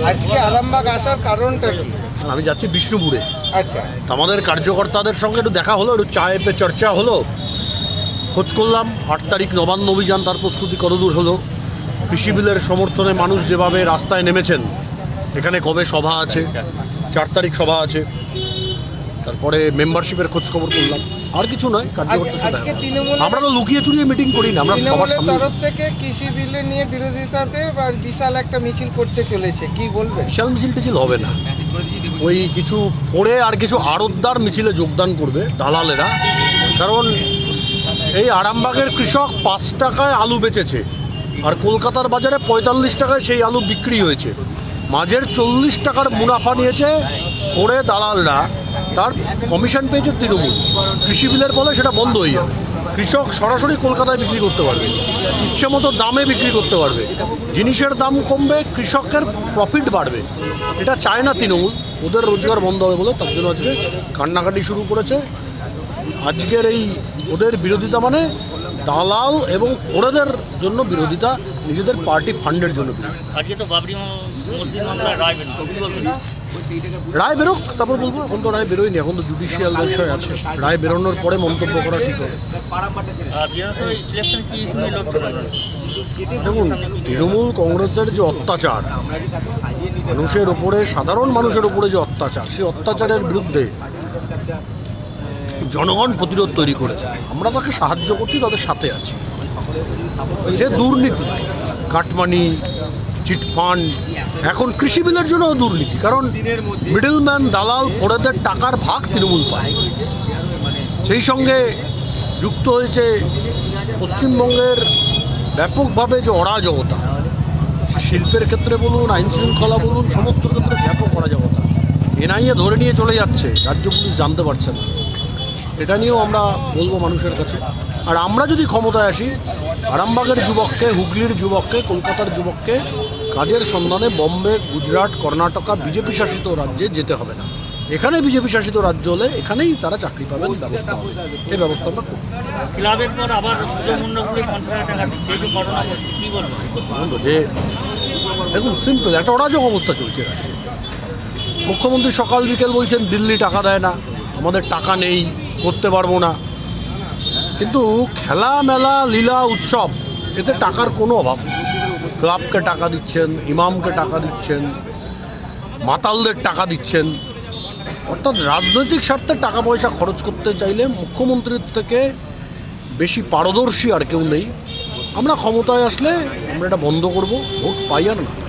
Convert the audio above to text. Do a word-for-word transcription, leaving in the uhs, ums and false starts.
আজকে আরামবাগ আসার কারণটা কি? আমি যাচ্ছি বিষ্ণুপুরে। আচ্ছা, আমাদের কার্যকর্তাদের সঙ্গে একটু দেখা হলো, একটু চায়ে পে চর্চা হলো, খোঁজ করলাম আট তারিখ নবান্ন অভিযান, তার প্রস্তুতি কতদূর হলো, কৃষি বিলের সমর্থনে মানুষ যেভাবে রাস্তায় নেমেছেন, এখানে কবে সভা আছে, চার তারিখ সভা আছে, তারপরে মেম্বারশিপের খোঁজ খবর করলাম, আর কিছু নয়। আমরা তো লুকিয়ে চুরিয়ে মিটিং করি না, আমরা সবার সামনে। তরফ থেকে কৃষি বিলে নিয়ে বিরোধিতাতে বিশাল একটা মিছিল করতে চলেছে, কি বলবেন? বিশাল মিছিল টিছিল হবে না, ওই কিছু পড়ে আর কিছু আড়তদার মিছিলে যোগদান করবে দালালেরা। কারণ এই আরামবাগের কৃষক পাঁচ টাকায় আলু বেচেছে, আর কলকাতার বাজারে পঁয়তাল্লিশ টাকায় সেই আলু বিক্রি হয়েছে, মাঝের চল্লিশ টাকার মুনাফা নিয়েছে পড়ে দালালরা, তার কমিশন পেয়েছে তৃণমূল। কৃষি বিলের ফলে সেটা বন্ধ হয়ে যাবে, কৃষক সরাসরি কলকাতায় বিক্রি করতে পারবে, ইচ্ছে মতো দামে বিক্রি করতে পারবে, জিনিসের দাম কমবে, কৃষকের প্রফিট বাড়বে। এটা চায় না তৃণমূল, ওদের রোজগার বন্ধ হবে বলে, তার জন্য আজকে কান্নাকাটি শুরু করেছে। আজকের এই ওদের বিরোধিতা মানে দালাল এবং ওদের জন্য বিরোধিতা, নিজেদের পার্টি ফান্ডের জন্য রায় বেরোক, তারপর বলবো। এখন তো রায় বেরোয়নি, এখন তো জুডিশিয়াল বিষয় আছে, রায় বেরোনোর পরে মন্তব্য করা ঠিক হবে। দেখুন, তৃণমূল কংগ্রেসের যে অত্যাচার, মানুষের ওপরে, সাধারণ মানুষের ওপরে যে অত্যাচার, সেই অত্যাচারের বিরুদ্ধে জনগণ প্রতিরোধ তৈরি করেছে। আমরা তাকে সাহায্য করছি, তাদের সাথে আছি। যে দুর্নীতি, কাটমানি, চিটফান্ড, এখন কৃষি বিলের জন্য দুর্নীতি, কারণ মিডলম্যান দালাল ফোড়েদের টাকার ভাগ তৃণমূল পায়। সেই সঙ্গে যুক্ত হয়েছে পশ্চিমবঙ্গের ব্যাপকভাবে যে অরাজকতা, শিল্পের ক্ষেত্রে বলুন, আইন শৃঙ্খলা বলুন, সমস্ত ক্ষেত্রে ব্যাপক অরাজকতা। এনআইএ ধরে নিয়ে চলে যাচ্ছে, রাজ্য পুলিশ জানতে পারছে না। এটা নিয়েও আমরা বলবো মানুষের কাছে। আর আমরা যদি ক্ষমতায় আসি, আরামবাগের যুবককে, হুগলির যুবককে, কলকাতার যুবককে কাজের সন্ধানে বম্বে, গুজরাট, কর্ণাটকা বিজেপি শাসিত রাজ্যে যেতে হবে না। এখানে বিজেপি শাসিত রাজ্য হলে এখানেই তারা চাকরি পাবেন, ব্যবস্থা হবে। এই ব্যবস্থা আমরা করব। যে দেখুন, সিম্পল একটা অরাজক অবস্থা চলছে রাজ্যে। মুখ্যমন্ত্রী সকাল বিকেল বলছেন দিল্লি টাকা দেয় না, আমাদের টাকা নেই, করতে পারবো না। কিন্তু খেলা, মেলা, লীলা, উৎসব, এতে টাকার কোনো অভাব নেই। ক্লাবকে টাকা দিচ্ছেন, ইমামকে টাকা দিচ্ছেন, মাতালদের টাকা দিচ্ছেন। অর্থাৎ রাজনৈতিক স্বার্থে টাকা পয়সা খরচ করতে চাইলে মুখ্যমন্ত্রীর থেকে বেশি পারদর্শী আর কেউ নেই। আমরা ক্ষমতায় আসলে আমরা এটা বন্ধ করব, ভোট পাই আর না।